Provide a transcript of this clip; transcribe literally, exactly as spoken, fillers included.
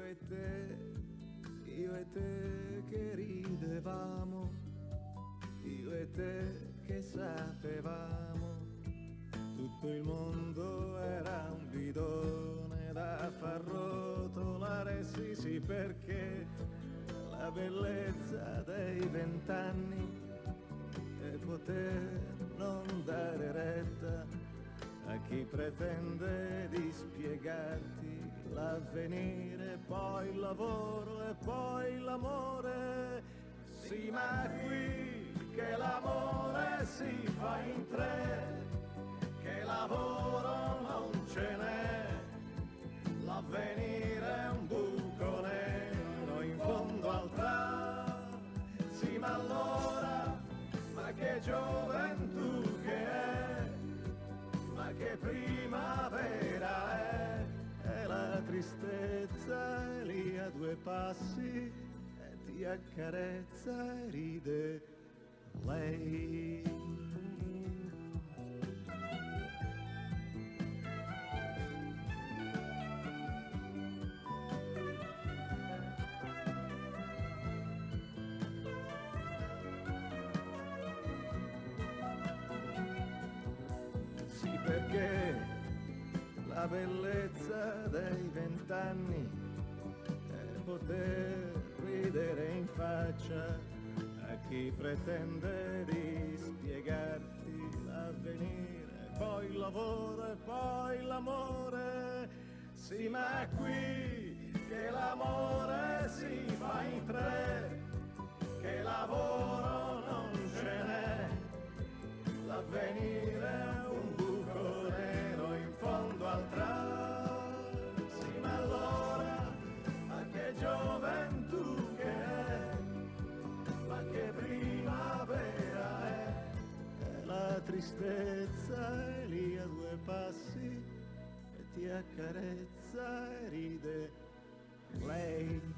e te, io e te che ridevamo, io e te che sapevamo, tutto il mondo era un bidone da far rotolare, sì sì, perché la bellezza dei vent'anni è poter non dare retta a chi pretende di spiegarti l'avvenire, poi il lavoro e poi l'amore. Sì, ma qui che l'amore si fa in tre, che lavoro non ce n'è, l'avvenire è un buco nero in fondo al tram. Sì, ma allora, ma che gioventù che è, ma che primavera è, e la tristezza è lì a due passi e ti accarezza e ride lei. Perché la bellezza dei vent'anni è poter ridere in faccia a chi pretende di spiegarti l'avvenire, poi il lavoro e poi l'amore. Sì, ma qui che l'amore si fa in tre, che lavoro non ce n'è, l'avvenire è un buco nero in fondo al tram. Sì, ma allora, ma che gioventù che è, ma che primavera è, e la tristezza è lì a due passi e ti accarezza e ride lei.